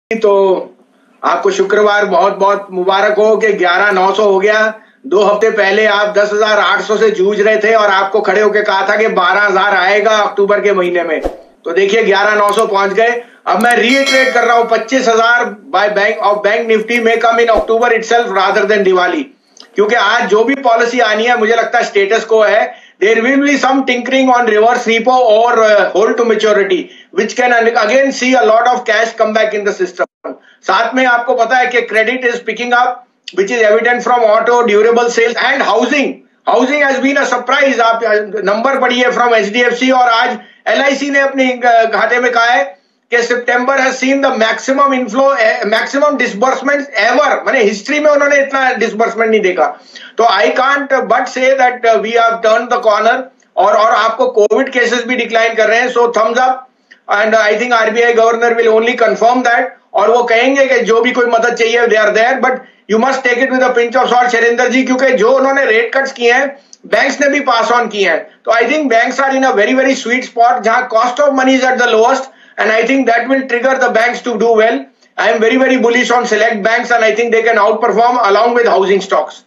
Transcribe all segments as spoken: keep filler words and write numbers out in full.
तो आपको शुक्रवार बहुत बहुत मुबारक हो कि ग्यारह नौ सौ हो गया। दो हफ्ते पहले आप दस हजार आठ सौ से जूझ रहे थे और आपको खड़े होकर कहा था कि बारह हजार आएगा अक्टूबर के महीने में। तो देखिए ग्यारह नौ सौ पहुंच गए। अब मैं रीइटरेट कर रहा हूं, पच्चीस हजार by bank of bank Nifty में come in October itself rather than Diwali, क्योंकि आज जो भी पॉलिसी आनी है मुझे लगता है स्टेटस को है। There will be some tinkering on reverse repo और hold to maturity which can again see a lot of cash come back in the system. साथ में आपको पता है कि credit is picking up which is evident from auto, durable sales and housing. Housing has been a surprise. आप number पढ़िए from H D F C और आज L I C ने अपने खाते में कहा है कि सितंबर has seen the maximum inflow, maximum disbursements ever. माने हिस्ट्री में उन्होंने इतना डिसबर्समेंट नहीं देखा। तो I can't but say that we have turned the corner और और आपको कोविड केसेस भी डिक्लाइन कर रहे हैं। So thumbs up and I think R B I governor will only confirm that और वो कहेंगे कि जो भी कोई मदद चाहिए they are there, but you must take it with a pinch of salt Shailendra ji, क्योंकि जो उन्होंने रेट कट्स किए हैं बैंक्स ने भी पास ऑन किए हैं। तो I think banks are in a very very sweet spot जहां cost of money is at the lowest and I think that will trigger the banks to do well. I am very very bullish on select banks and I think they can outperform along with housing stocks.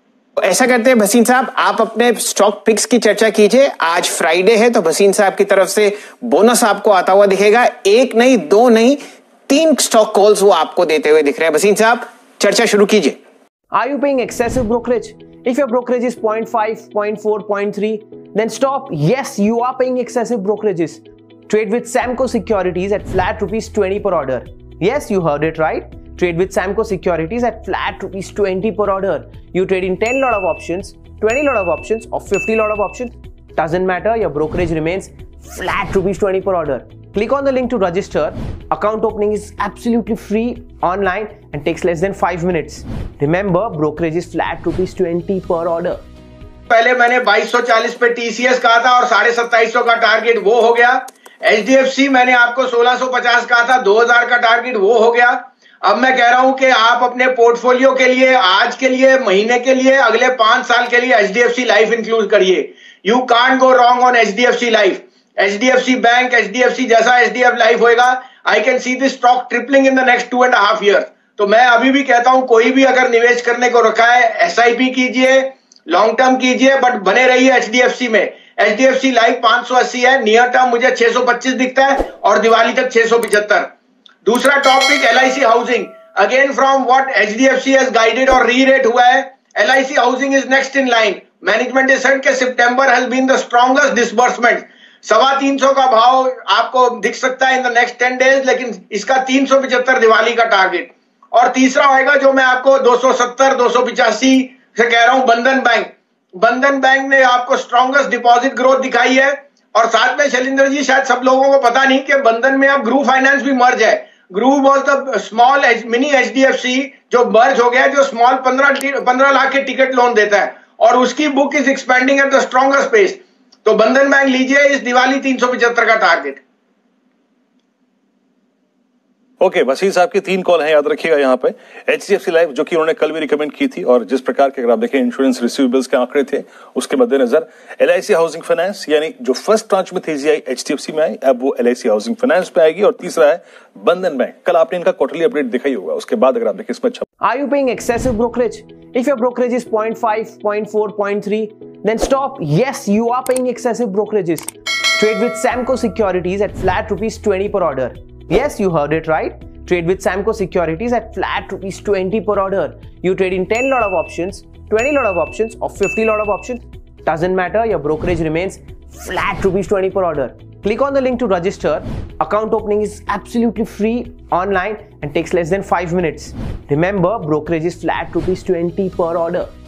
ऐसा करते हैं भसीन साहब, आप अपने stock pics की चर्चा कीजिए। आज फ्राइडे है तो भसीन साहब की तरफ से बोनस आपको आता हुआ दिखेगा। एक नहीं, दो नहीं, तीन स्टॉक कॉल्स वो आपको देते हुए दिख रहे हैं। भसीन साहब चर्चा शुरू कीजिए। Are you paying excessive brokerage? If your brokerage is zero point five, zero point four, zero point three, then stop. Yes, you are paying excessive brokerages. Trade with Samco Securities at flat rupees twenty per order. Yes, you heard it right. Trade with Samco Securities at flat rupees twenty per order. You trade in ten lot of options, twenty lot of options, or fifty lot of options. Doesn't matter. Your brokerage remains flat rupees twenty per order. Click on the link to register. Account opening is absolutely free online and takes less than five minutes. Remember, brokerage is flat rupees twenty per order. पहले मैंने बाईस सौ चालीस पे T C S कहा था और साढ़े सत्ताईस सौ का टारगेट वो हो गया। H D F C मैंने आपको सोलह सौ पचास कहा था, दो हज़ार का टारगेट वो हो गया। अब मैं कह रहा हूं कि आप अपने पोर्टफोलियो के लिए, आज के लिए, महीने के लिए, अगले पांच साल के लिए H D F C life include करिए। You can't go wrong on H D F C life. H D F C bank, H D F C जैसा H D F लाइफ होएगा, I can see this stock tripling in the next two and half year. तो मैं अभी भी कहता हूं कोई भी अगर निवेश करने को रखा है एस आई पी कीजिए, लॉन्ग टर्म कीजिए, बट बने रहिए H D F C में। H D F C life पांच सौ अस्सी है, नियर टर्म मुझे छह सौ पच्चीस दिखता है और दिवाली तक छह सौ पचहत्तर। दूसरा topic L I C housing, again from what H D F C has guided और री रेट हुआ है, L I C housing is next in line. Management is said कि सितंबर has been the strongest disbursement. सवा तीन सौ का भाव आपको दिख सकता है in the next ten days, लेकिन इसका तीन सौ पचहत्तर दिवाली का टारगेट। और तीसरा होएगा जो मैं आपको दो सौ सत्तर, दो सौ पचासी से कह रहा हूं, बंधन बैंक। बंधन बैंक ने आपको स्ट्रॉन्गेस्ट डिपॉजिट ग्रोथ दिखाई है और साथ में शैलेंद्र जी शायद सब लोगों को पता नहीं कि बंधन में अब ग्रू फाइनेंस भी मर्ज है। Gruh was the small mini H D F C जो मर्ज हो गया, जो स्मॉल पंद्रह पंद्रह लाख के टिकट लोन देता है और उसकी book is expanding at the strongest pace. तो बंधन बैंक लीजिए इस दिवाली तीन सौ पचहत्तर का टारगेट। ओके okay, वसीम साहब की तीन कॉल हैं, याद रखिएगा यहाँ पे। H D F C life जो कि उन्होंने कल भी रिकमेंड की थी और जिस प्रकार के अगर आप देखें इंश्योरेंस रिसीवेबल्स के आंकड़े थे उसके मद्देनजर L I C housing finance, यानी जो फर्स्ट ट्रांच में तेजी आई H D F C में आई, अब वो L I C housing finance पे आएगी। और तीसरा है बंधन बैंक। कल आपने इनका क्वार्टरली अपडेट देखा ही होगा, उसके बाद अगर आप देखें इसमें अच्छा। Are you paying excessive brokerage? If your brokerage is zero point five, zero point four, zero point three, then stop. Yes, you are paying excessive brokerages. Trade with Samco Securities at flat rupees twenty per order. Yes, you heard it right. Trade with Samco Securities at flat rupees twenty per order. You trade in ten lot of options, twenty lot of options, or fifty lot of options. Doesn't matter. Your brokerage remains flat rupees twenty per order. Click on the link to register. Account opening is absolutely free online and takes less than five minutes. Remember, brokerage is flat rupees twenty per order.